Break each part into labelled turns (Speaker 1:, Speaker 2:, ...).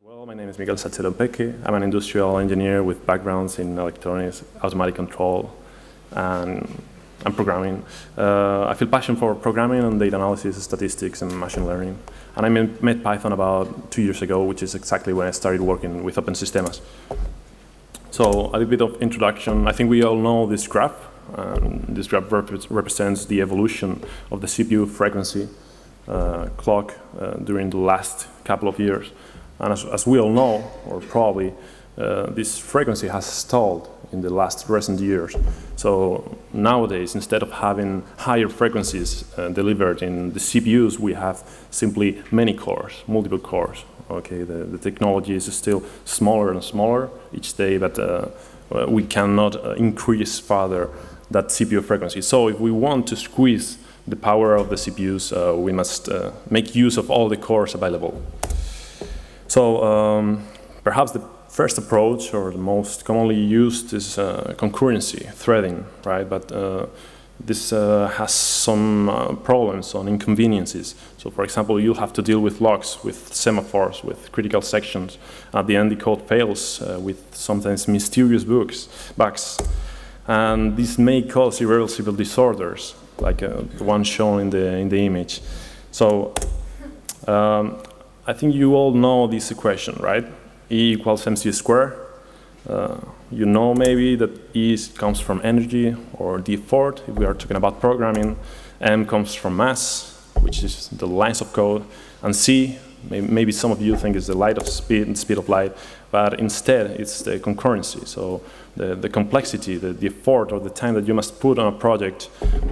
Speaker 1: Well, my name is Miguel Sánchez de León. I'm an industrial engineer with backgrounds in electronics, automatic control, and programming. I feel passion for programming and data analysis, statistics, and machine learning. And I met Python about 2 years ago, which is exactly when I started working with open systems. So a little bit of introduction. I think we all know this graph. This graph represents the evolution of the CPU frequency clock during the last couple of years. And as we all know, or probably, this frequency has stalled in the recent years. So nowadays, instead of having higher frequencies delivered in the CPUs, we have simply many cores, multiple cores. Okay, the technology is still smaller and smaller each day, but we cannot increase further that CPU frequency. So if we want to squeeze the power of the CPUs, we must make use of all the cores available. So perhaps the first approach, or the most commonly used, is concurrency, threading, right? But this has some problems, some inconveniences. So for example, you'll have to deal with logs, with semaphores, with critical sections. At the end, the code fails with sometimes mysterious bugs. And this may cause irreversible disorders, like the one shown in the image. So I think you all know this equation, right? E equals mc squared. You know maybe that E comes from energy, or d effort, if we are talking about programming. M comes from mass, which is the lines of code. And C, maybe some of you think is the light of speed of light, but instead it's the concurrency. So the complexity, the effort, or the time that you must put on a project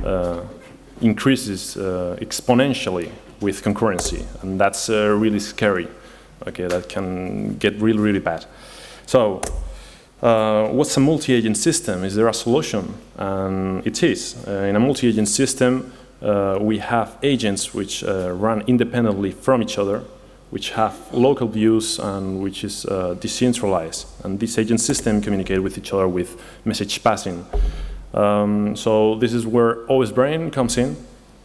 Speaker 1: increases exponentially with concurrency, and that's really scary. Okay, that can get really, really bad. So what's a multi-agent system? Is there a solution? And it is. In a multi-agent system, we have agents which run independently from each other, which have local views and which is decentralized. And this agent system communicate with each other with message passing. So this is where osBrain comes in.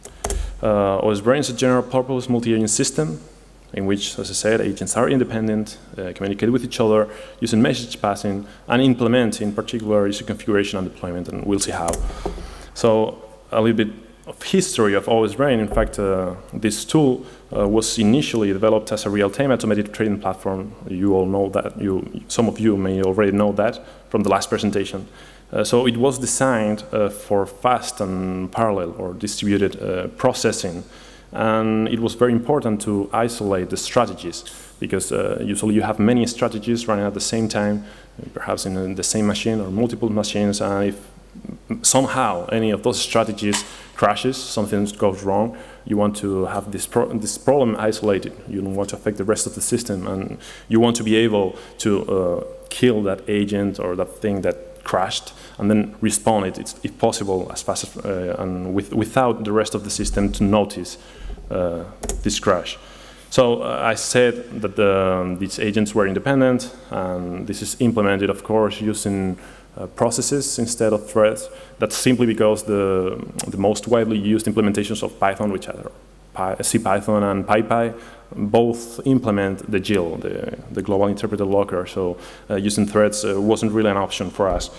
Speaker 1: osBrain is a general-purpose multi-agent system in which, as I said, agents are independent, communicate with each other using message passing, and implement, in particular, user configuration and deployment, and we'll see how. So a little bit of history of osBrain. In fact, this tool was initially developed as a real-time automated trading platform. You all know that. Some of you may already know that from the last presentation. So it was designed for fast and parallel or distributed processing. And it was very important to isolate the strategies, because usually you have many strategies running at the same time, perhaps in the same machine or multiple machines, and if somehow any of those strategies crashes, something goes wrong, you want to have this problem isolated. You don't want to affect the rest of the system, and you want to be able to kill that agent or that thing that crashed, and then respawn it, if possible, as fast as, and without the rest of the system to notice this crash. So I said that these agents were independent, and this is implemented, of course, using processes instead of threads. That's simply because the most widely used implementations of Python, which are CPython and PyPy, both implement the GIL, the Global Interpreter Locker. So using threads wasn't really an option for us.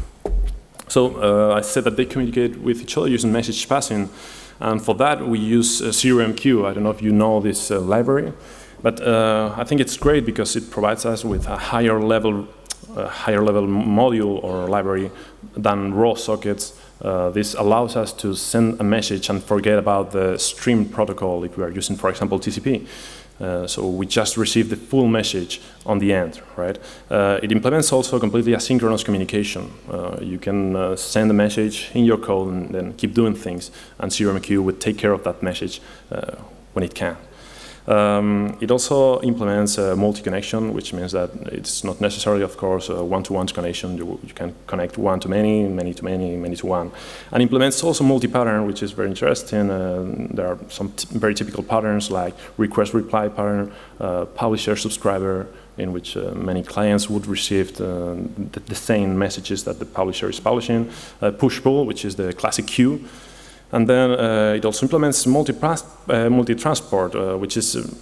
Speaker 1: So I said that they communicate with each other using message passing, and for that we use ZeroMQ. I don't know if you know this library, but I think it's great because it provides us with a higher level module or library than raw sockets. This allows us to send a message and forget about the stream protocol if we are using, for example, TCP. So we just receive the full message on the end, right? It implements also completely asynchronous communication. You can send a message in your code and then keep doing things, and ZeroMQ would take care of that message when it can. It also implements multi-connection, which means that it's not necessarily, of course, a one-to-one connection. You can connect one to many, many to many, many to one. And implements also multi-pattern, which is very interesting. There are some very typical patterns like request-reply pattern, publisher-subscriber, in which many clients would receive the same messages that the publisher is publishing, push-pull, which is the classic queue. And then it also implements multi-transport, which is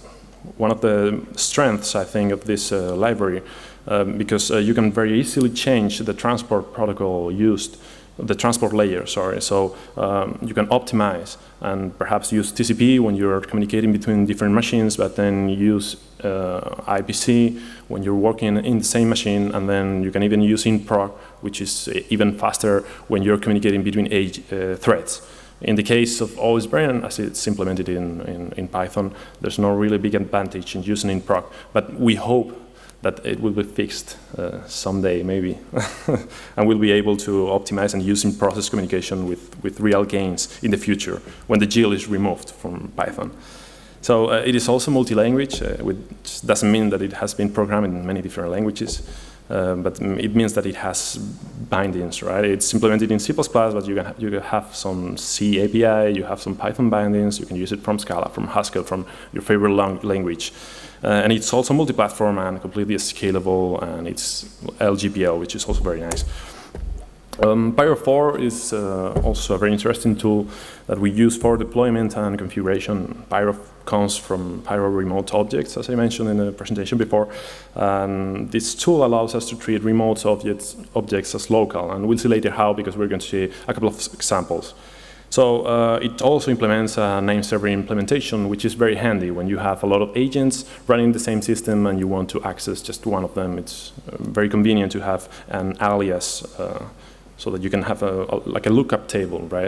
Speaker 1: one of the strengths, I think, of this library, because you can very easily change the transport protocol used, the transport layer, sorry. So you can optimize and perhaps use TCP when you're communicating between different machines, but then use IPC when you're working in the same machine, and then you can even use inproc, which is even faster when you're communicating between threads. In the case of osBrain, as it's implemented in Python, there's no really big advantage in using inproc, but we hope that it will be fixed someday, maybe. And we'll be able to optimize and use in-process communication with real gains in the future when the GL is removed from Python. So it is also multi-language, which doesn't mean that it has been programmed in many different languages, but it means that it has bindings, right? It's implemented in C++, but you can have some C API, you have some Python bindings, you can use it from Scala, from Haskell, from your favorite language. And it's also multi-platform and completely scalable, and it's LGPL, which is also very nice. Pyro 4 is also a very interesting tool that we use for deployment and configuration. Pyro comes from Pyro remote objects, as I mentioned in the presentation before. And this tool allows us to treat remote objects as local, and we'll see later how, because we're going to see a couple of examples. So it also implements a name server implementation, which is very handy when you have a lot of agents running the same system and you want to access just one of them. It's very convenient to have an alias so that you can have like a lookup table, right?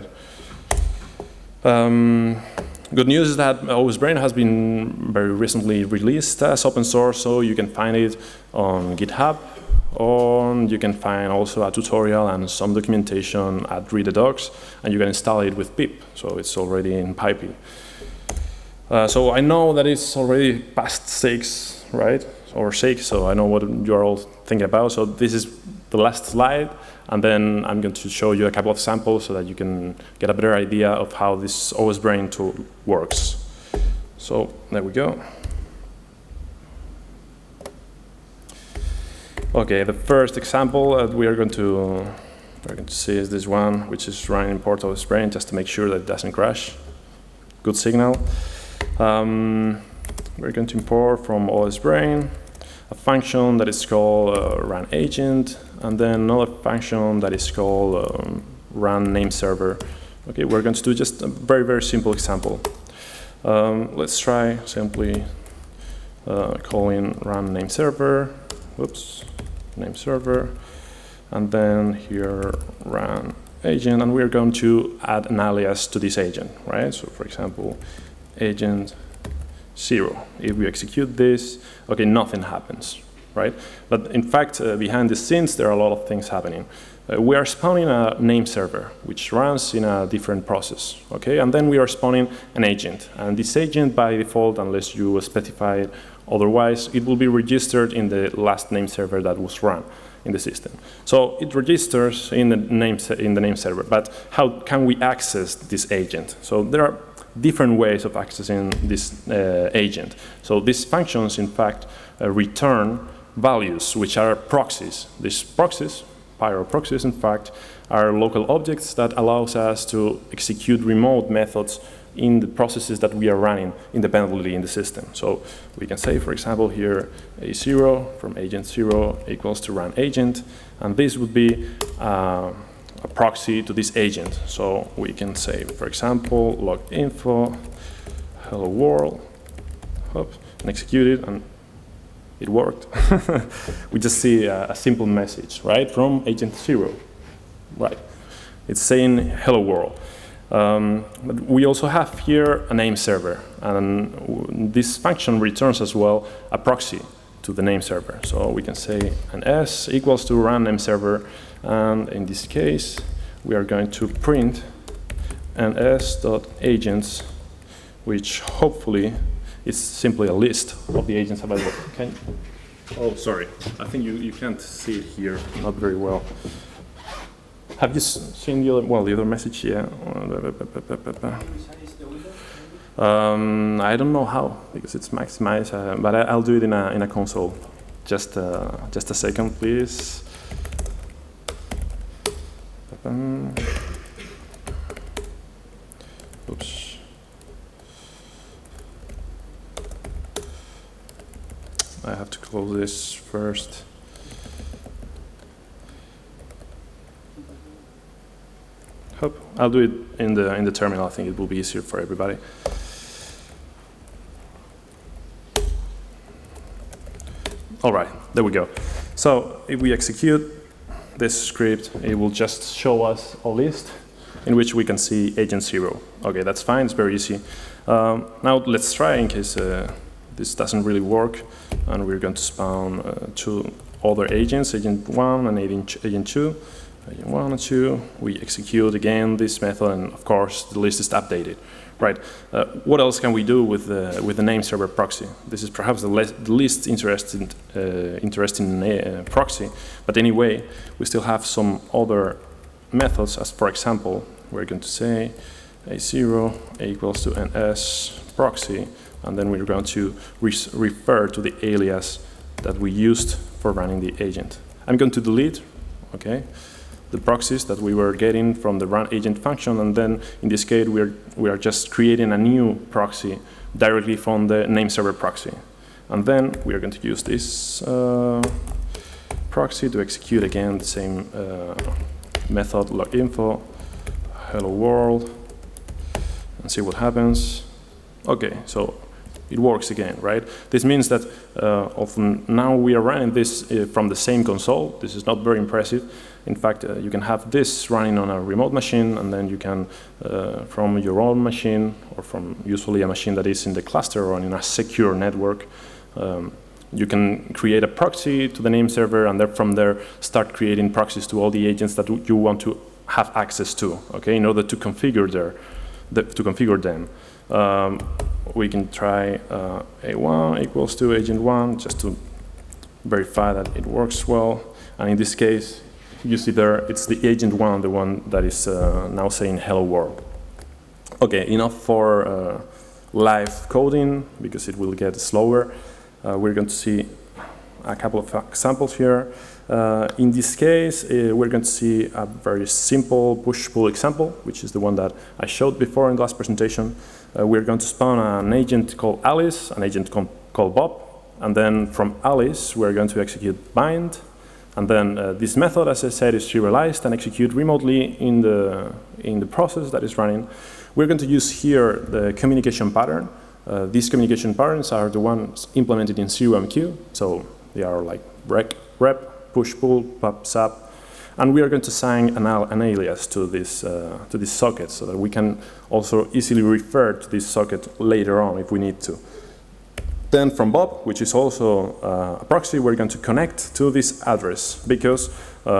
Speaker 1: Good news is that osBrain has been very recently released as open source, so you can find it on GitHub, or you can find also a tutorial and some documentation at read-a-docs, and you can install it with pip, so it's already in PyPy. So I know that it's already past 6, right? Or 6, so I know what you're all thinking about. So this is the last slide, and then I'm going to show you a couple of samples so that you can get a better idea of how this osBrain tool works. So there we go. Okay, the first example that we're going to see is this one, which is running in port osBrain, just to make sure that it doesn't crash. Good signal. We're going to import from osBrain a function that is called run agent, and then another function that is called run name server. Okay, we're going to do just a very, very simple example. Let's try simply calling run name server. Whoops, name server, and then here run agent, and we're going to add an alias to this agent, right? So for example, agent 0. If we execute this, okay, nothing happens, right? But in fact, behind the scenes, there are a lot of things happening. We are spawning a name server, which runs in a different process, okay? And then we are spawning an agent, and this agent by default, unless you specify it otherwise, it will be registered in the last name server that was run in the system. So it registers in the name server, but how can we access this agent? So there are different ways of accessing this agent. So these functions, in fact, return values, which are proxies. These proxies, Pyro proxies, in fact, are local objects that allows us to execute remote methods in the processes that we are running independently in the system. So we can say, for example, here A0 from agent 0 equals to run agent, and this would be a proxy to this agent. So we can say, for example, log info, hello world, and execute it, and it worked. We just see a simple message, right, from agent 0, right? It's saying hello world. But we also have here a name server, and this function returns as well a proxy to the name server. So we can say an s equals to run name server, and in this case we are going to print an s.agents, which hopefully is simply a list of the agents available. Oh, sorry, I think you can't see it here, not very well. Have you seen the other message? Yeah. I don't know how, because it's maximized, but I'll do it in a console. Just a second, please. Oops. I have to close this first. Hope I'll do it in the terminal. I think it will be easier for everybody. All right, there we go. So if we execute this script, it will just show us a list in which we can see agent 0. Okay, that's fine. It's very easy. Now let's try in case this doesn't really work, and we're going to spawn 2 other agents, agent 1 and agent 2. Agent 1 and 2. We execute again this method, and of course the list is updated. Right. What else can we do with the name server proxy? This is perhaps the least interesting proxy, but anyway, we still have some other methods. As for example, we're going to say a0 equals to ns proxy, and then we're going to refer to the alias that we used for running the agent. I'm going to delete, okay, the proxies that we were getting from the run agent function, and then in this case we are just creating a new proxy directly from the name server proxy. And then we are going to use this proxy to execute again the same method loginfo hello world and see what happens. Okay, so it works again, right? This means that often now we are running this from the same console. This is not very impressive. In fact, you can have this running on a remote machine, and then you can, from your own machine, or from usually a machine that is in the cluster or in a secure network, you can create a proxy to the name server, and then from there start creating proxies to all the agents that you want to have access to, okay, in order to configure them. We can try A1 equals to agent 1 just to verify that it works well. And in this case, you see there, it's the agent 1, the one that is now saying hello world. Okay, enough for live coding because it will get slower. We're going to see a couple of examples here. In this case, we're going to see a very simple push-pull example, which is the one that I showed before in the last presentation. We're going to spawn an agent called Alice, an agent called Bob, and then from Alice, we're going to execute bind. And then this method, as I said, is serialized and execute remotely in the process that is running. We're going to use here the communication pattern. These communication patterns are the ones implemented in ZeroMQ. So they are like rep, push, pull, pop, sub. And we are going to assign an alias to this socket so that we can also easily refer to this socket later on if we need to. Then from Bob, which is also a proxy, we're going to connect to this address because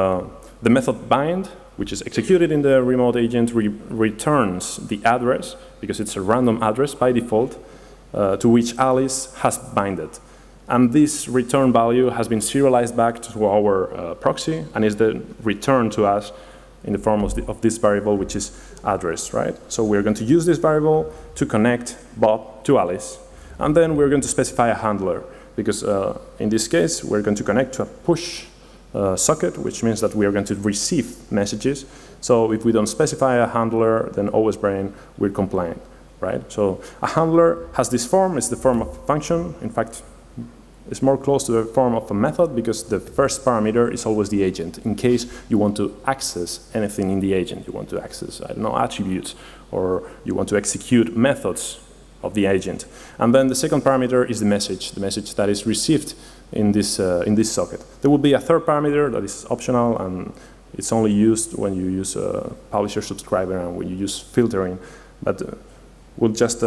Speaker 1: the method bind, which is executed in the remote agent, returns the address, because it's a random address by default, to which Alice has binded. And this return value has been serialized back to our proxy and is then returned to us in the form of this variable, which is address, right? So we're going to use this variable to connect Bob to Alice. And then we're going to specify a handler, because in this case, we're going to connect to a push socket, which means that we are going to receive messages. So if we don't specify a handler, then osBrain will complain, right? So a handler has this form. It's the form of a function. In fact, it's more close to the form of a method because the first parameter is always the agent. In case you want to access anything in the agent, you want to access, I don't know, attributes, or you want to execute methods of the agent. And then the second parameter is the message that is received in this socket. There will be a third parameter that is optional, and it's only used when you use a publisher subscriber and when you use filtering. But we'll just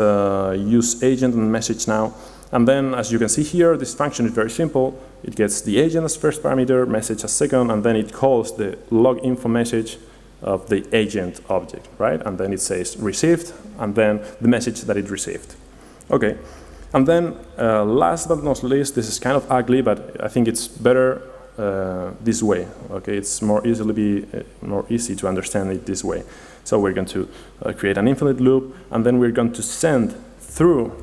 Speaker 1: use agent and message now. And then, as you can see here, this function is very simple. It gets the agent as first parameter, message as second, and then it calls the log info message of the agent object, right? And then it says received, and then the message that it received. Okay, and then last but not least, this is kind of ugly, but I think it's better this way. Okay, it's more easy to understand it this way. So we're going to create an infinite loop, and then we're going to send through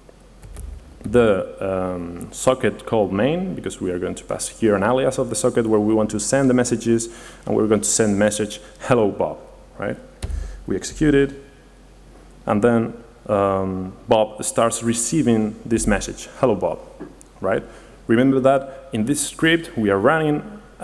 Speaker 1: the socket called main, because we are going to pass here an alias of the socket where we want to send the messages, and we're going to send message hello Bob, right? We execute it, and then Bob starts receiving this message hello Bob, right? Remember that in this script, we are running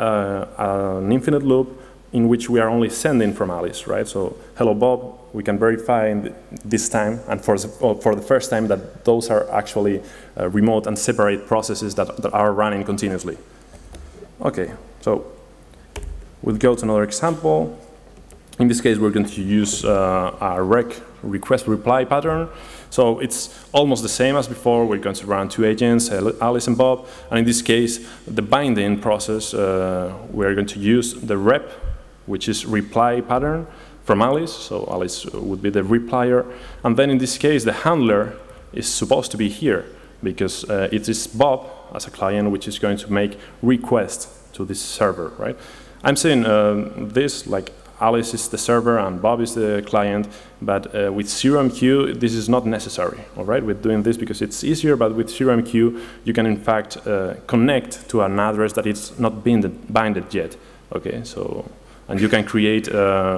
Speaker 1: an infinite loop in which we are only sending from Alice, right? So, hello Bob, we can verify this time, and for the first time, that those are actually remote and separate processes that are running continuously. Okay, so we'll go to another example. In this case, we're going to use a request reply pattern. So it's almost the same as before. We're going to run two agents, Alice and Bob. And in this case, the binding process, we're going to use the rep, which is reply pattern from Alice. So Alice would be the replier. And then in this case, the handler is supposed to be here because it is Bob as a client which is going to make requests to this server, right? I'm saying this like Alice is the server and Bob is the client, but with ZeroMQ, this is not necessary, all right? We're doing this because it's easier, but with ZeroMQ, you can in fact connect to an address that is not binded yet, okay? So, and you can create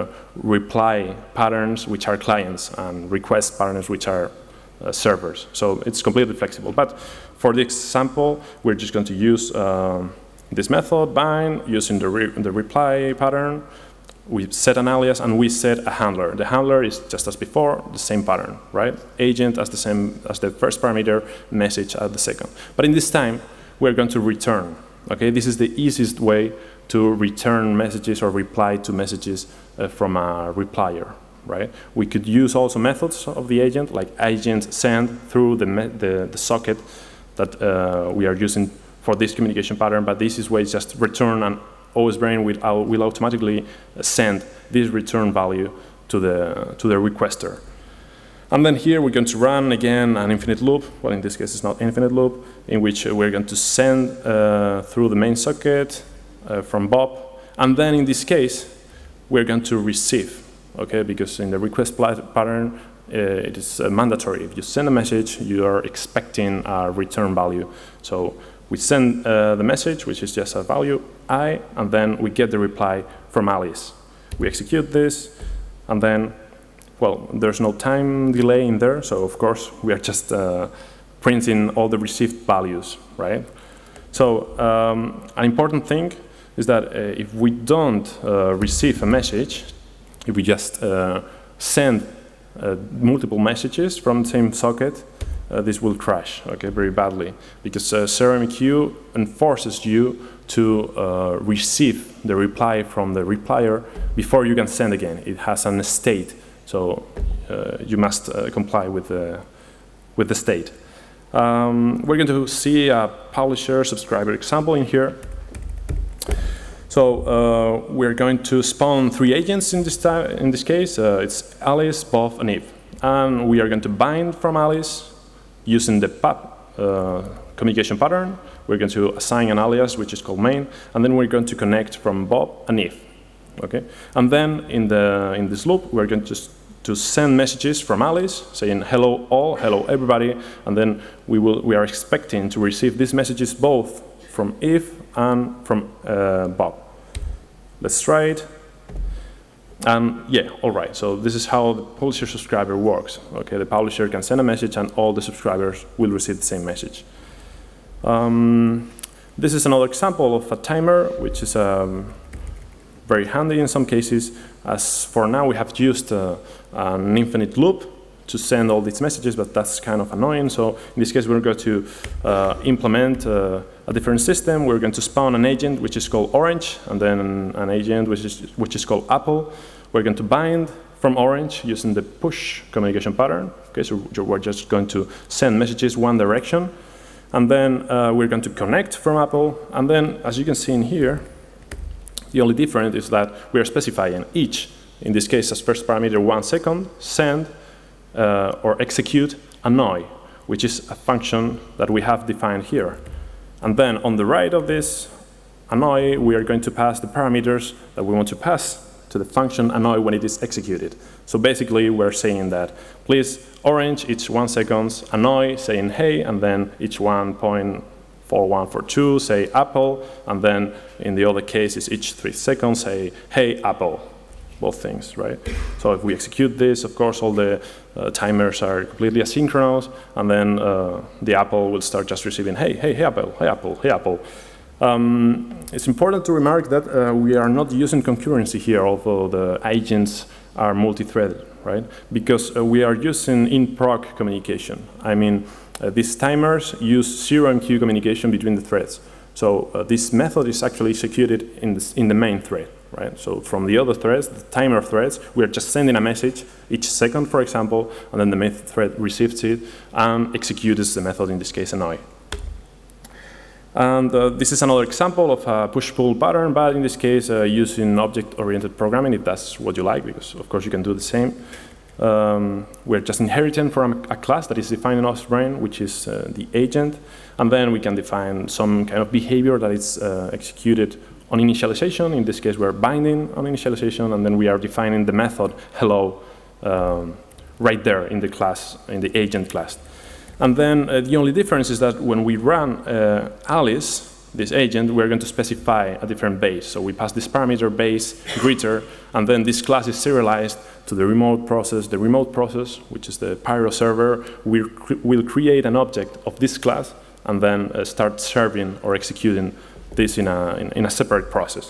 Speaker 1: reply patterns which are clients and request patterns which are servers. So it's completely flexible. But for the example, we're just going to use this method, bind, using the reply pattern. We set an alias and we set a handler. The handler is just as before, the same pattern, right? Agent as the same as the first parameter, message as the second. But in this time, we're going to return. Okay, this is the easiest way to return messages or reply to messages from a replier, right? We could use also methods of the agent, like agent send through the socket that we are using for this communication pattern. But this is way just return and osBrain will automatically send this return value to the requester. And then here we're going to run again an infinite loop. Well, in this case it's not infinite loop, in which we're going to send through the main socket from Bob. And then in this case, we're going to receive, okay? Because in the request pattern, it is mandatory. If you send a message, you are expecting a return value. So we send the message, which is just a value, I, and then we get the reply from Alice. We execute this, and then, well, there's no time delay in there, so of course we are just printing all the received values, right? So an important thing is that if we don't receive a message, if we just send multiple messages from the same socket, this will crash, okay, very badly, because ZeroMQ enforces you to receive the reply from the replier before you can send again. It has a state, so you must comply with the state. We're going to see a publisher subscriber example in here. So we're going to spawn 3 agents in this case. It's Alice, Bob, and Eve, and we are going to bind from Alice using the communication pattern. We're going to assign an alias, which is called main, and then we're going to connect from Bob and Eve. Okay, and then in this loop, we're going to send messages from Alice saying hello all, hello everybody, and then we are expecting to receive these messages both from Eve and from Bob. Let's try it. And yeah, all right, so this is how the publisher subscriber works. Okay, the publisher can send a message and all the subscribers will receive the same message. This is another example of a timer, which is very handy in some cases. As for now, we have used an infinite loop to send all these messages, but that's kind of annoying. So in this case, we're going to implement a different system. We're going to spawn an agent which is called Orange, and then an agent which is called Apple. We're going to bind from Orange using the push communication pattern. Okay, so we're just going to send messages one direction, and then we're going to connect from Apple. And then, as you can see in here, the only difference is that we are specifying each, in this case as first parameter 1 second, send or execute annoy, which is a function that we have defined here. And then on the right of this annoy, we are going to pass the parameters that we want to pass to the function annoy when it is executed. So basically, we're saying that, please, Orange, each 1 second, annoy, saying hey, and then each 1.4142, say Apple, and then in the other cases, each 3 seconds, say hey, Apple. both things, right? So if we execute this, of course, all the timers are completely asynchronous, and then the Apple will start just receiving, hey, Apple, hey, Apple, hey, Apple. It's important to remark that we are not using concurrency here, although the agents are multi-threaded, right? Because we are using in-proc communication. I mean, these timers use 0 and Q communication between the threads. So this method is actually executed in the main thread, right? So from the other threads, the timer threads, we are just sending a message each second, for example, and then the main thread receives it and executes the method, in this case, annoy. And this is another example of a push-pull pattern, but in this case, using object-oriented programming, if that's what you like, because of course you can do the same. We're just inheriting from a class that is defined in osBrain, which is the agent, and then we can define some kind of behavior that is executed on initialization. In this case, we're binding on initialization, and then we are defining the method hello right there in the class, in the agent class. And then the only difference is that when we run Alice, this agent, we're going to specify a different base. So we pass this parameter base greeter, and then this class is serialized to the remote process. The remote process, which is the Pyro server, will create an object of this class and then start serving or executing this in a separate process.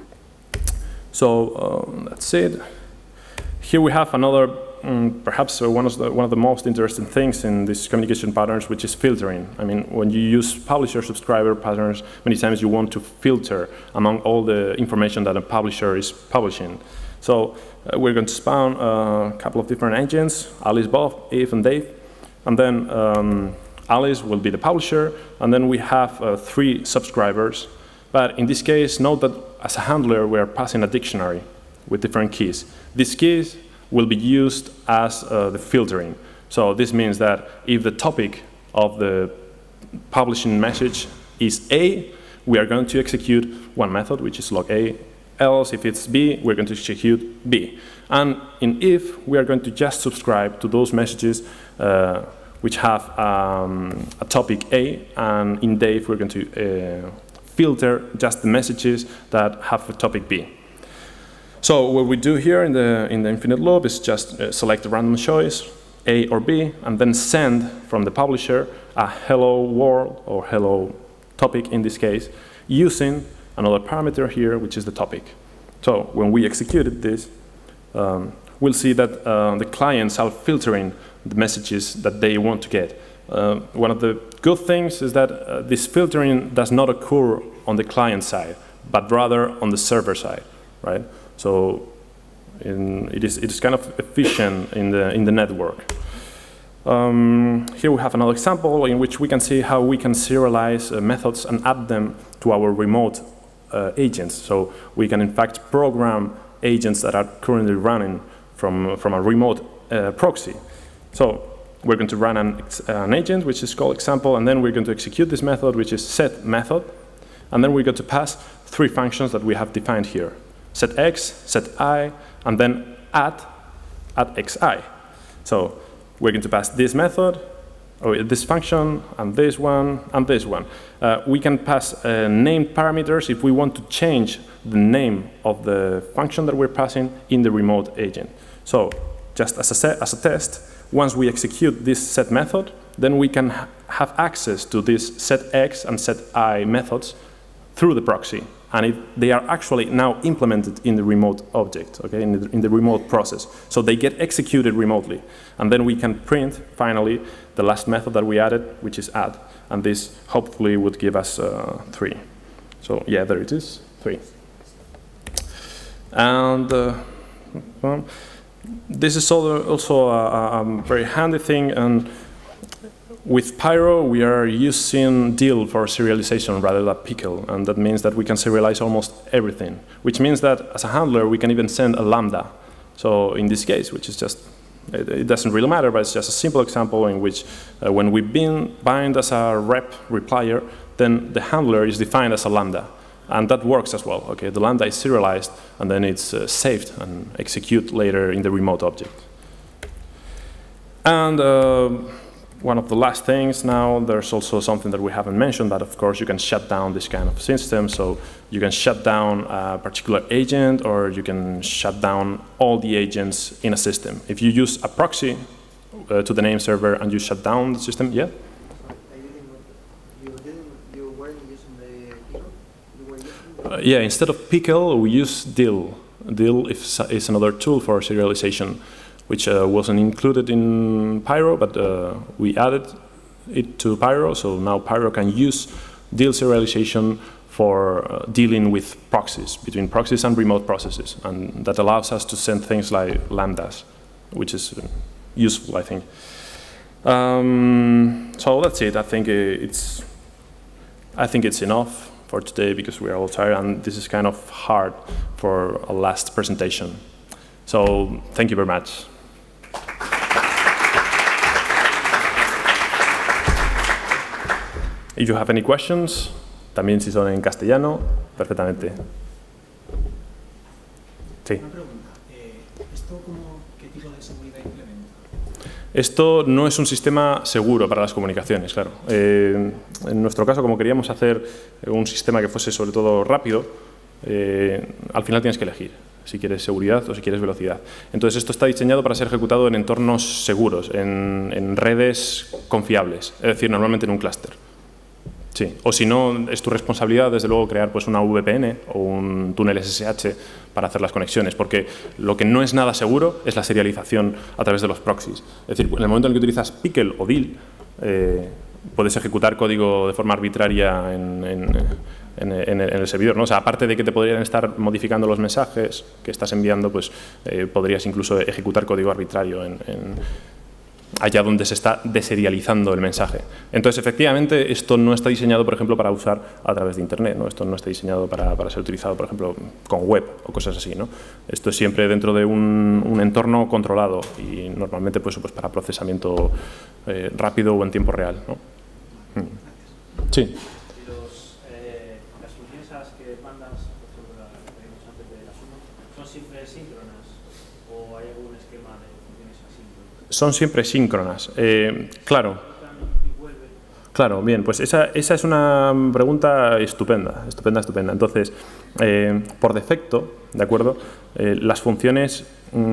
Speaker 1: So that's it. Here we have another perhaps one of the most interesting things in these communication patterns, which is filtering. I mean, when you use publisher-subscriber patterns, many times you want to filter among all the information that a publisher is publishing. So we're going to spawn a couple of different agents, Alice, Bob, Eve, and Dave. And then Alice will be the publisher, and then we have 3 subscribers. But in this case, note that as a handler, we are passing a dictionary with different keys. These keys will be used as the filtering. So this means that if the topic of the publishing message is A, we are going to execute one method, which is log A. Else, if it's B, we're going to execute B. And in if, we are going to just subscribe to those messages which have a topic A, and in Dave, we're going to filter just the messages that have a topic B. So what we do here in the infinite loop is just select a random choice, A or B, and then send from the publisher a hello world or hello topic in this case, using another parameter here, which is the topic. So when we executed this, we'll see that the clients are filtering the messages that they want to get. One of the good things is that this filtering does not occur on the client side, but rather on the server side, right? So it is kind of efficient in the network. Here we have another example in which we can see how we can serialize methods and add them to our remote agents. So we can in fact program agents that are currently running from a remote proxy. So we're going to run an agent which is called example, and then we're going to execute this method, which is set method, and then we're going to pass 3 functions that we have defined here. Set x, set I, and then add xi. So we're going to pass this method, or this function, and this one, and this one. We can pass named parameters if we want to change the name of the function that we're passing in the remote agent. So just as a test, once we execute this set method, then we can have access to this set x and set I methods through the proxy. And they are actually now implemented in the remote object, okay, in the remote process. So they get executed remotely. And then we can print, finally, the last method that we added, which is add. And this hopefully would give us 3. So yeah, there it is, 3. And this is also a very handy thing. And with Pyro, we are using DIL for serialization rather than Pickle, and that means that we can serialize almost everything, which means that as a handler, we can even send a lambda. So in this case, which is just, it doesn't really matter, but it's just a simple example in which when we bind as a rep replier, then the handler is defined as a lambda, and that works as well. Okay, the lambda is serialized, and then it's saved and executed later in the remote object. And one of the last things now, there's also something that we haven't mentioned, that of course you can shut down this kind of system. So you can shut down a particular agent, or you can shut down all the agents in a system. If you use a proxy to the name server and you shut down the system, yeah?
Speaker 2: You weren't using the pickle? You were using
Speaker 1: Yeah, instead of pickle, we use dill. Dill is another tool for serialization, which wasn't included in Pyro, but we added it to Pyro, so now Pyro can use dill serialization for dealing with proxies, between proxies and remote processes, and that allows us to send things like lambdas, which is useful, I think. So that's it. I think it's enough for today because we are all tired, and this is kind of hard for a last presentation. So thank you very much. If you have any questions, también si son en castellano, perfectamente. Sí.
Speaker 3: Una pregunta. ¿Esto qué tipo de seguridad implementa?
Speaker 1: Esto no es un sistema seguro para las comunicaciones, claro. En nuestro caso, como queríamos hacer un sistema que fuese sobre todo rápido, al final tienes que elegir si quieres seguridad o si quieres velocidad. Entonces, esto está diseñado para ser ejecutado en entornos seguros, en redes confiables, es decir, normalmente en un clúster. Sí, o si no, es tu responsabilidad, desde luego, crear pues, una VPN o un túnel SSH para hacer las conexiones, porque lo que no es nada seguro es la serialización a través de los proxies. Es decir, en el momento en el que utilizas pickle o dill, puedes ejecutar código de forma arbitraria en el servidor, ¿no? O sea, aparte de que te podrían estar modificando los mensajes que estás enviando, pues podrías incluso ejecutar código arbitrario allá donde se está deserializando el mensaje. Entonces, efectivamente, esto no está diseñado, por ejemplo, para usar a través de Internet, ¿no? Esto no está diseñado para ser utilizado, por ejemplo, con web o cosas así, ¿no? Esto es siempre dentro de un entorno controlado y normalmente pues para procesamiento rápido o en tiempo real, ¿no? Sí.
Speaker 4: Las funciones a las que mandas, por ejemplo, las que vimos antes de la suma, ¿son siempre síncronas o hay algún esquema de funciones asíncronas?
Speaker 1: Son siempre síncronas. Claro. Claro, bien, pues esa es una pregunta estupenda. Entonces, por defecto, ¿de acuerdo? Las funciones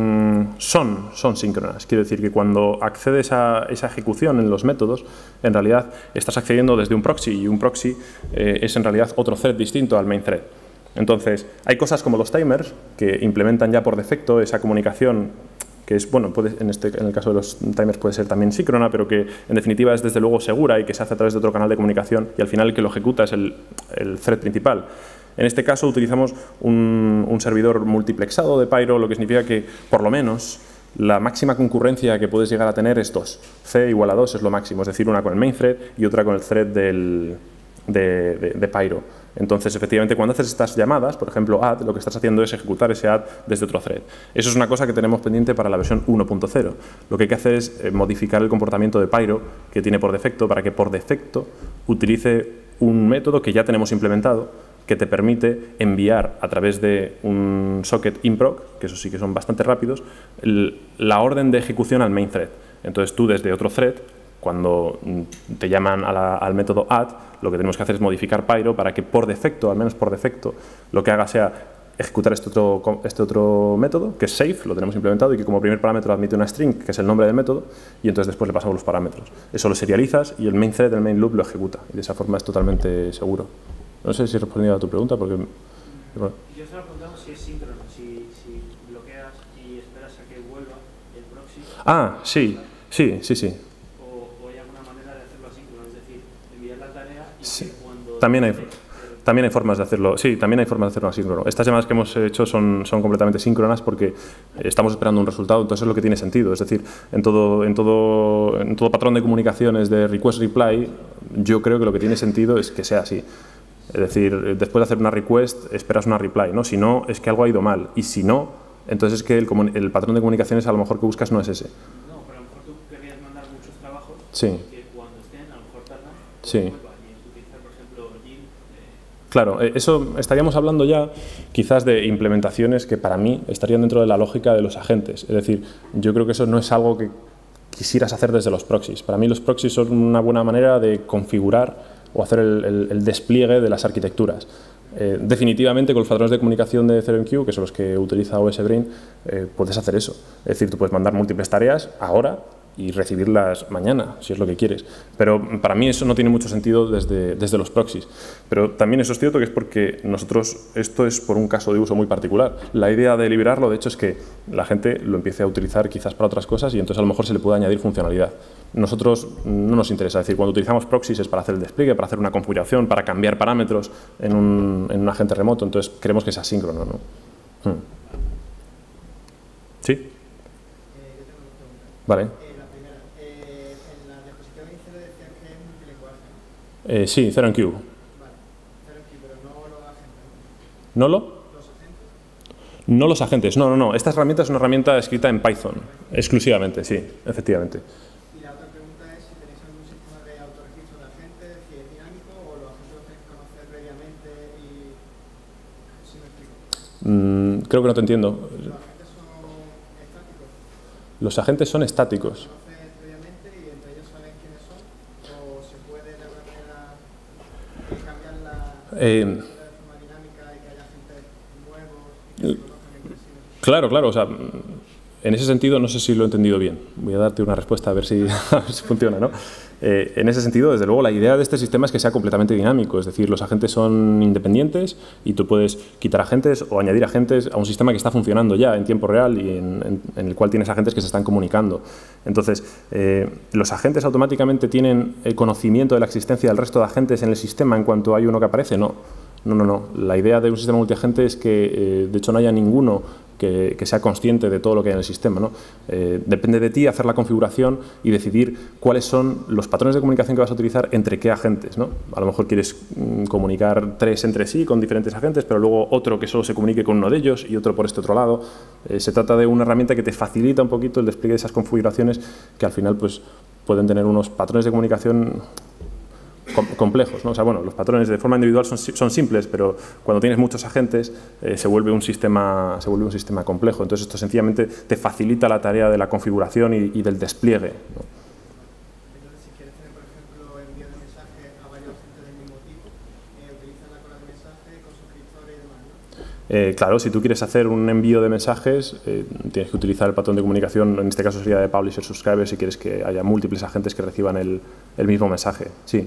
Speaker 1: son síncronas. Quiere decir que cuando accedes a esa ejecución en los métodos, en realidad estás accediendo desde un proxy, y un proxy es en realidad otro thread distinto al main thread. Entonces, hay cosas como los timers que implementan ya por defecto esa comunicación que es, bueno, en el caso de los timers puede ser también síncrona, pero que en definitiva es desde luego segura y que se hace a través de otro canal de comunicación y al final el que lo ejecuta es el thread principal. En este caso utilizamos un servidor multiplexado de Pyro, lo que significa que por lo menos la máxima concurrencia que puedes llegar a tener es 2. C igual a 2 es lo máximo, es decir, una con el main thread y otra con el thread de Pyro. Entonces, efectivamente, cuando haces estas llamadas, por ejemplo, add, lo que estás haciendo es ejecutar ese add desde otro thread. Eso es una cosa que tenemos pendiente para la versión 1.0. Lo que hay que hacer es modificar el comportamiento de Pyro que tiene por defecto para que por defecto utilice un método que ya tenemos implementado que te permite enviar a través de un socket improc, que eso sí que son bastante rápidos, la orden de ejecución al main thread. Entonces, tú desde otro thread, cuando te llaman al método add, lo que tenemos que hacer es modificar Pyro para que por defecto, al menos por defecto, lo que haga sea ejecutar este otro método, que es safe, lo tenemos implementado, y que como primer parámetro admite una string, que es el nombre del método, y entonces después le pasamos los parámetros. Eso lo serializas y el main thread del main loop lo ejecuta, y de esa forma es totalmente seguro. No sé si he respondido a tu pregunta, porque... Bueno.
Speaker 4: Yo estaba preguntando si es síncrono, si bloqueas y esperas a que vuelva el proxy.
Speaker 1: Ah, sí. Sí. También hay formas de hacerlo. Sí, también hay formas de hacerlo asíncrono. Estas llamadas que hemos hecho son completamente síncronas porque estamos esperando un resultado, entonces es lo que tiene sentido. Es decir, en todo patrón de comunicaciones de request-reply, yo creo que lo que tiene sentido es que sea así. Es decir, después de hacer una request, esperas una reply, ¿no? Si no, es que algo ha ido mal. Y si no, entonces es que el patrón de comunicaciones a lo mejor que buscas no es ese.
Speaker 4: No, pero a lo mejor tú querías mandar muchos trabajos que cuando estén a lo mejor tardan.
Speaker 1: Sí. Claro, eso estaríamos hablando ya quizás de implementaciones que para mí estarían dentro de la lógica de los agentes. Es decir, yo creo que eso no es algo quisieras hacer desde los proxies. Para mí los proxies son una buena manera de configurar o hacer el despliegue de las arquitecturas. Definitivamente con los patrones de comunicación de 0MQ, que son los que utiliza osBrain, puedes hacer eso. Es decir, tú puedes mandar múltiples tareas ahora y recibirlas mañana, si es lo que quieres. Pero para mí eso no tiene mucho sentido desde los proxies. Pero también eso es cierto que es porque nosotros, esto es por un caso de uso muy particular. La idea de liberarlo, de hecho, es que la gente lo empiece a utilizar quizás para otras cosas y entonces a lo mejor se le puede añadir funcionalidad. Nosotros no nos interesa, es decir, cuando utilizamos proxies es para hacer el despliegue, para hacer una configuración, para cambiar parámetros en un agente remoto, entonces queremos que sea asíncrono, ¿no? ¿Sí?
Speaker 2: Yo tengo dos preguntas.
Speaker 1: Vale.
Speaker 2: La primera, en la diapositiva inicial decían que es multilenguaje, ¿no?
Speaker 1: Sí, 0MQ.
Speaker 2: Vale, 0MQ, pero no los agentes,
Speaker 1: ¿No lo?
Speaker 2: los agentes.
Speaker 1: No los agentes, no. Esta herramienta es una herramienta escrita en Python, exclusivamente, sí, efectivamente.
Speaker 2: Y la otra pregunta es si tenéis algún sistema de autorregistro de agentes, si es dinámico o los agentes los tenéis que conocer previamente y... ¿Sí me explico?
Speaker 1: Creo que no te entiendo.
Speaker 2: Los agentes son estáticos.
Speaker 1: Los agentes son estáticos.
Speaker 2: ¿Conoces previamente y entre ellos saben quiénes son? ¿O se puede de alguna manera cambiar la de forma dinámica y que haya agentes nuevos y que se conozcan entre sí?
Speaker 1: Claro, o sea, en ese sentido no sé si lo he entendido bien. Voy a darte una respuesta a ver si, funciona, ¿no? En ese sentido, desde luego, la idea de este sistema es que sea completamente dinámico, es decir, los agentes son independientes y tú puedes quitar agentes o añadir agentes a un sistema que está funcionando ya en tiempo real y en el cual tienes agentes que se están comunicando. Entonces, ¿los agentes automáticamente tienen el conocimiento de la existencia del resto de agentes en el sistema en cuanto hay uno que aparece? No. La idea de un sistema multiagente es que, de hecho, no haya ninguno que sea consciente de todo lo que hay en el sistema, ¿no? Depende de ti hacer la configuración y decidir cuáles son los patrones de comunicación que vas a utilizar entre qué agentes, ¿no? A lo mejor quieres comunicar 3 entre sí con diferentes agentes, pero luego otro que solo se comunique con uno de ellos y otro por este otro lado. Se trata de una herramienta que te facilita un poquito el despliegue de esas configuraciones que al final pues, pueden tener unos patrones de comunicación complejos, ¿no? O sea, bueno, los patrones de forma individual son simples, pero cuando tienes muchos agentes se vuelve un sistema complejo. Entonces esto sencillamente te facilita la tarea de la configuración y del despliegue, ¿no?
Speaker 2: Entonces, si quieres tener, por ejemplo, envío de mensajes a varios agentes del mismo tipo, utilizas la cola de mensajes con suscriptores y demás, ¿no?
Speaker 1: Claro, si tú quieres hacer un envío de mensajes, tienes que utilizar el patrón de comunicación, en este caso sería de publisher subscriber, si quieres que haya múltiples agentes que reciban el mismo mensaje. Sí.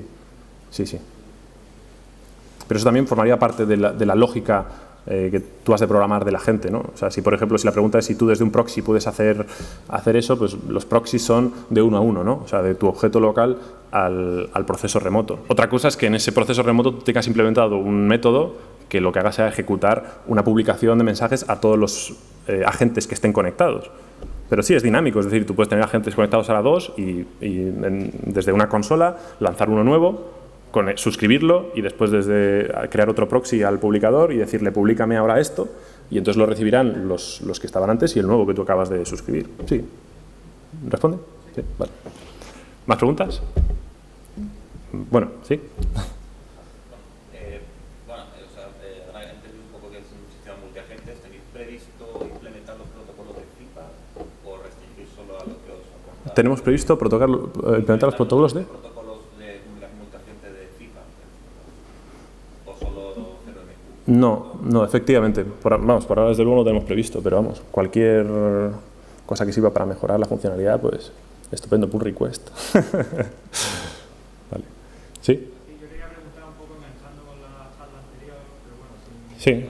Speaker 1: Pero eso también formaría parte de la lógica que tú has de programar de la gente, ¿no? O sea, si por ejemplo, si la pregunta es si tú desde un proxy puedes hacer eso, pues los proxies son de uno a uno, ¿no? O sea, de tu objeto local al proceso remoto. Otra cosa es que en ese proceso remoto tú tengas implementado un método que lo que haga sea ejecutar una publicación de mensajes a todos los agentes que estén conectados. Pero sí, es dinámico, es decir, tú puedes tener agentes conectados a la 2 y desde una consola lanzar uno nuevo, suscribirlo y después desde crear otro proxy al publicador y decirle públicame ahora esto y entonces lo recibirán los que estaban antes y el nuevo que tú acabas de suscribir. Sí. ¿Responde? Sí. Vale. ¿Más preguntas? Bueno, sí.
Speaker 5: Ahora entendí un poco que es un sistema multiagentes. ¿Tenéis previsto implementar los protocolos de FIFA o restringir solo a lo que os ha contado?
Speaker 1: Tenemos previsto implementar los protocolos de... No, efectivamente. Por ahora desde luego no tenemos previsto, pero vamos, cualquier cosa que sirva para mejorar la funcionalidad, pues estupendo, pull request. Vale. ¿Sí?
Speaker 4: Sí, yo quería preguntar un poco enganchando con la charla anterior, pero bueno,
Speaker 1: sí.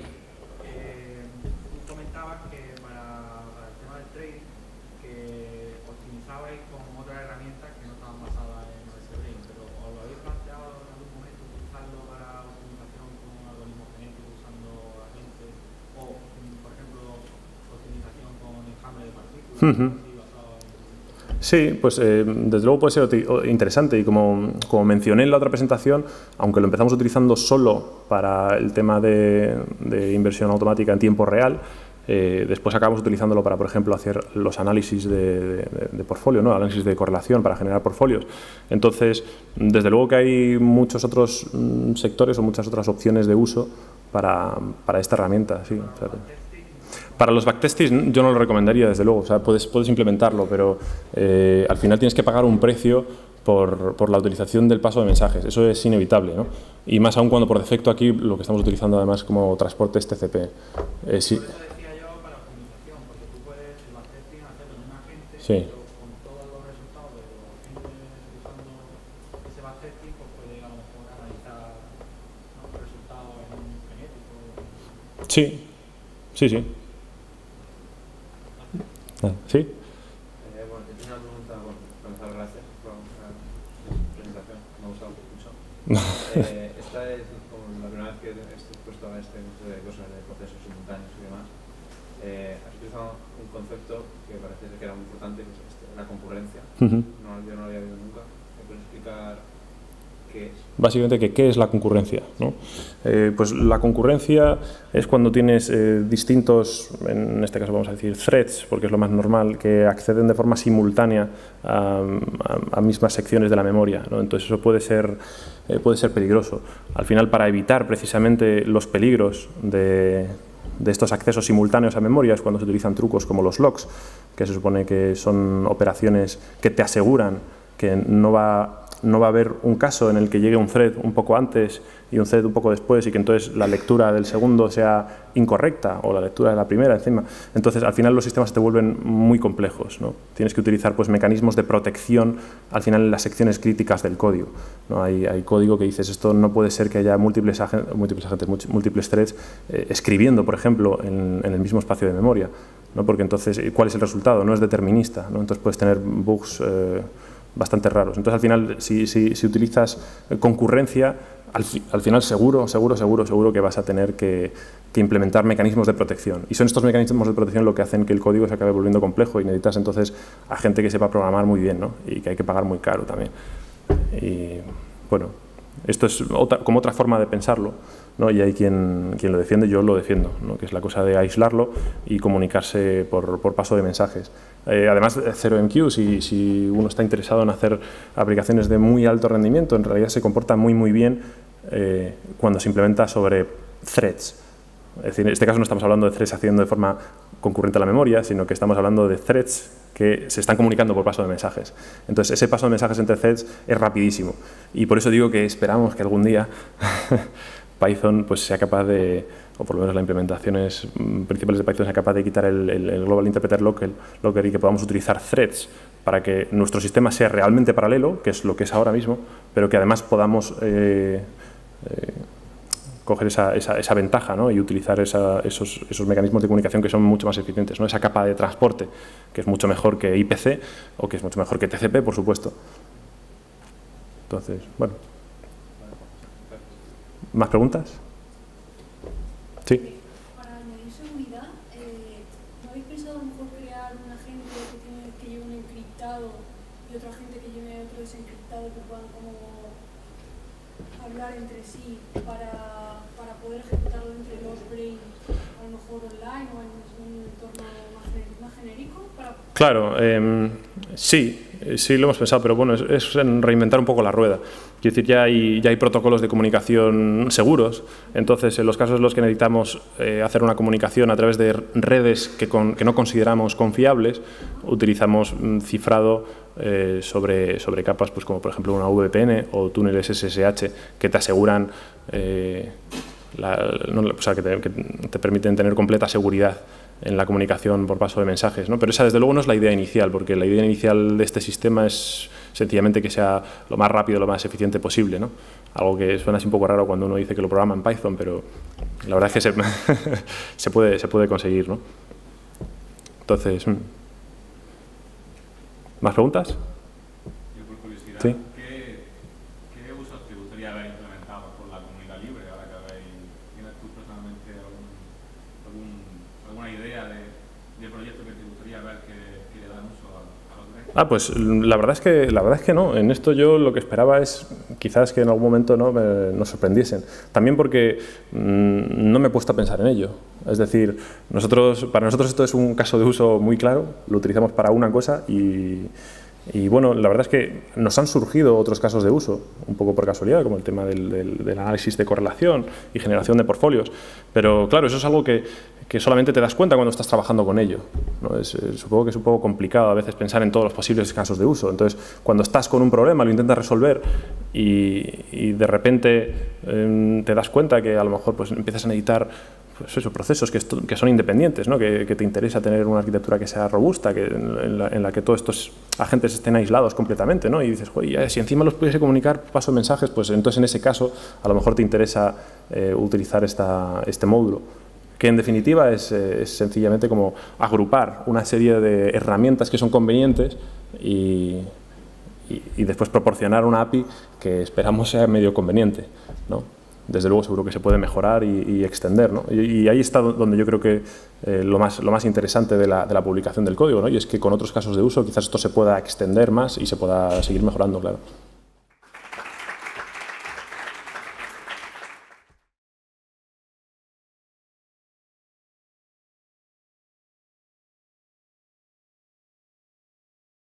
Speaker 4: Tú comentabas que para el tema del trading, que optimizabais con otras herramientas que no estaban basadas en osBrain, pero ¿os lo habéis planteado en algún momento utilizarlo para optimización con algoritmos genéticos usando agentes o, por ejemplo, optimización con enjambre de partículas?
Speaker 1: Sí, pues desde luego puede ser interesante y como mencioné en la otra presentación, aunque lo empezamos utilizando solo para el tema de inversión automática en tiempo real, después acabamos utilizándolo para, por ejemplo, hacer los análisis de portfolio, ¿no? Análisis de correlación para generar portfolios. Entonces, desde luego que hay muchos otros sectores o muchas otras opciones de uso para esta herramienta. Sí, Para los backtesting yo no lo recomendaría, desde luego. O sea, puedes implementarlo, pero al final tienes que pagar un precio por la utilización del paso de mensajes. Eso es inevitable, ¿no? Y más aún cuando por defecto aquí lo que estamos utilizando además como transporte es TCP. Sí.
Speaker 4: Por eso decía yo para optimización, porque tú puedes el backtesting hacerlo en un agente,
Speaker 1: Sí.
Speaker 4: pero con todos los resultados de los agentes usando ese backtesting, pues puede a lo mejor analizar los resultados en un genético.
Speaker 1: Sí, sí, sí. ¿Sí?
Speaker 6: Bueno, yo tenía una pregunta, bueno, para empezar, gracias por la presentación, me ha gustado mucho. Esta es como la primera vez que estoy expuesto a este tipo de cosas de procesos simultáneos y demás. Has utilizado un concepto que parece que era muy importante, que es la concurrencia. Yo no lo había oído nunca. ¿Me puedes explicar qué es?
Speaker 1: Básicamente, ¿qué es la concurrencia? ¿No? Pues la concurrencia es cuando tienes distintos, en este caso vamos a decir threads, porque es lo más normal, que acceden de forma simultánea a mismas secciones de la memoria, ¿no? Entonces eso puede ser peligroso. Al final, para evitar precisamente los peligros de estos accesos simultáneos a memoria es cuando se utilizan trucos como los locks, que se supone que son operaciones que te aseguran que no va a haber un caso en el que llegue un thread un poco antes y un thread un poco después y que entonces la lectura del segundo sea incorrecta o la lectura de la primera encima. Entonces, al final los sistemas se te vuelven muy complejos, ¿no? Tienes que utilizar pues mecanismos de protección al final en las secciones críticas del código, ¿no? Hay código que dices, esto no puede ser que haya múltiples threads escribiendo, por ejemplo, en el mismo espacio de memoria, ¿no? Porque entonces, ¿cuál es el resultado? No es determinista, ¿no? Entonces puedes tener bugs bastante raros. Entonces, al final, si utilizas concurrencia, al final seguro que vas a tener que implementar mecanismos de protección. Y son estos mecanismos de protección lo que hacen que el código se acabe volviendo complejo y necesitas entonces a gente que sepa programar muy bien, ¿no? Y que hay que pagar muy caro también. Y bueno, esto es como otra forma de pensarlo, ¿no? Y hay quien lo defiende, yo lo defiendo, ¿no? Que es la cosa de aislarlo y comunicarse por paso de mensajes. Además, 0MQ, si uno está interesado en hacer aplicaciones de muy alto rendimiento, en realidad se comporta muy bien cuando se implementa sobre threads. Es decir, en este caso no estamos hablando de threads haciendo de forma concurrente a la memoria, sino que estamos hablando de threads que se están comunicando por paso de mensajes. Entonces, ese paso de mensajes entre threads es rapidísimo. Y por eso digo que esperamos que algún día Python pues sea capaz de, o por lo menos las implementaciones principales de Python sea capaz de quitar el Global Interpreter Locker y que podamos utilizar threads para que nuestro sistema sea realmente paralelo, que es lo que es ahora mismo, pero que además podamos coger esa ventaja, ¿no? Y utilizar esos mecanismos de comunicación que son mucho más eficientes, ¿no? Esa capa de transporte, que es mucho mejor que IPC o que es mucho mejor que TCP, por supuesto. Entonces, bueno. ¿Más preguntas? Sí.
Speaker 7: Para añadir seguridad, ¿no habéis pensado a lo mejor crear un agente que lleve un encriptado y otro agente que lleve otro desencriptado que puedan como hablar entre sí para poder ejecutarlo entre los osBrain, a lo mejor online o en un entorno más genérico?
Speaker 1: Claro, sí lo hemos pensado, pero bueno, es en reinventar un poco la rueda. Quiero decir, ya hay protocolos de comunicación seguros, entonces en los casos en los que necesitamos hacer una comunicación a través de redes que no consideramos confiables, utilizamos cifrado sobre capas pues como por ejemplo una VPN o túneles SSH que te aseguran, o sea, que te permiten tener completa seguridad en la comunicación por paso de mensajes, ¿no? Pero esa desde luego no es la idea inicial, porque la idea inicial de este sistema es sencillamente que sea lo más rápido, lo más eficiente posible, ¿no? Algo que suena así un poco raro cuando uno dice que lo programa en Python, pero la verdad es que se puede conseguir, ¿no? Entonces, ¿más preguntas?
Speaker 8: Yo por curiosidad,
Speaker 1: ¿sí?
Speaker 8: ¿Qué usos te gustaría haber implementado por la comunidad libre? Ahora que ¿tienes tú personalmente alguna idea de proyecto que te gustaría ver que le dan uso a los OSBrain?
Speaker 1: Pues la verdad es que no. En esto yo lo que esperaba es quizás que en algún momento nos sorprendiesen. También porque no me he puesto a pensar en ello. Es decir, para nosotros esto es un caso de uso muy claro, lo utilizamos para una cosa y Y bueno, la verdad es que nos han surgido otros casos de uso, un poco por casualidad, como el tema del análisis de correlación y generación de portfolios. Pero claro, eso es algo que solamente te das cuenta cuando estás trabajando con ello, ¿no? Supongo que es un poco complicado a veces pensar en todos los posibles casos de uso. Entonces, cuando estás con un problema, lo intentas resolver y de repente te das cuenta que a lo mejor pues, empiezas a necesitar pues eso, procesos que son independientes, ¿no? Que te interesa tener una arquitectura que sea robusta, en la que todos estos agentes estén aislados completamente, ¿no? Y dices, oye, si encima los pudiese comunicar paso de mensajes, pues entonces en ese caso a lo mejor te interesa utilizar este módulo, que en definitiva es sencillamente como agrupar una serie de herramientas que son convenientes y después proporcionar una API que esperamos sea medio conveniente, ¿no? Desde luego seguro que se puede mejorar y extender, ¿no? Y ahí está donde yo creo que lo más interesante de la publicación del código, ¿no? Y es que con otros casos de uso quizás esto se pueda extender más y se pueda seguir mejorando, claro.